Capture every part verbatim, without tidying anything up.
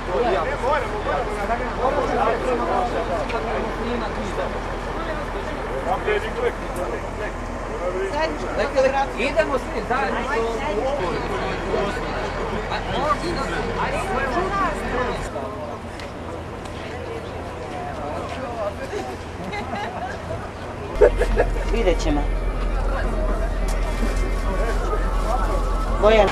Idemo svi zajedno. Vidjet ćemo. Bojan.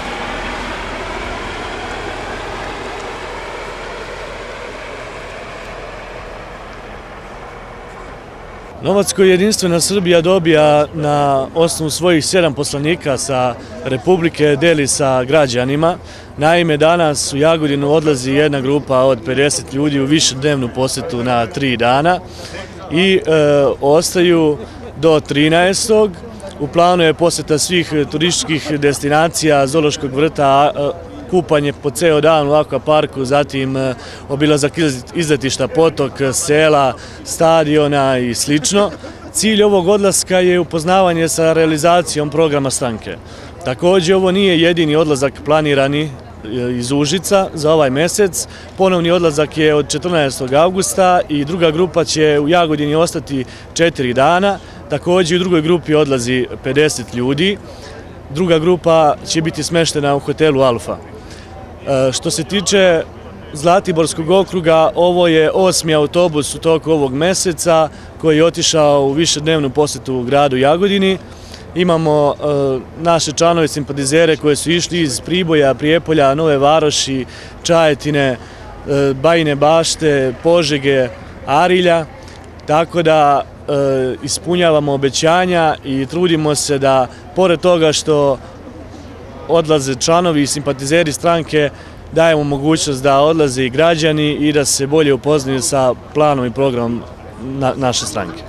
Novac koji Jedinstvena Srbija dobija na osnovu svojih sedam poslanika sa Republike deli sa građanima. Naime, danas u Jagodinu odlazi jedna grupa od pedeset ljudi u višednevnu posetu na tri dana i e, ostaju do trinaestog. U planu je poseta svih turističkih destinacija, zoološkog vrta, kupanje po ceo dan u akvaparku, zatim obilazak izletišta, potok, sela, stadiona i slično. Cilj ovog odlaska je upoznavanje sa realizacijom programa stranke. Također, ovo nije jedini odlazak planirani iz Užica za ovaj mesec. Ponovni odlazak je od četrnaestog avgusta i druga grupa će u Jagodini ostati četiri dana. Također, u drugoj grupi odlazi pedeset ljudi. Druga grupa će biti smeštena u hotelu Alfa. Što se tiče Zlatiborskog okruga, ovo je osmi autobus u toku ovog meseca koji je otišao u višednevnu posetu u gradu Jagodini. Imamo naše članove simpatizere koje su išli iz Priboja, Prijepolja, Nove Varoši, Čajetine, Bajine Bašte, Požege, Arilja. Tako da ispunjavamo obećanja i trudimo se da, pored toga što odlaze članovi i simpatizeri stranke, dajemo mogućnost da odlaze i građani i da se bolje upoznaju sa planom i programom naše stranke.